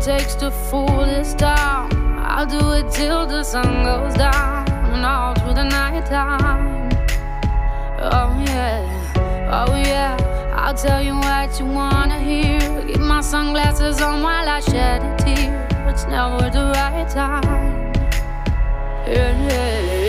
takes to fool this town. I'll do it till the sun goes down and all through the night time. Oh yeah, I'll tell you what you wanna hear. Keep my sunglasses on while I shed a tear. It's never the right time. Yeah.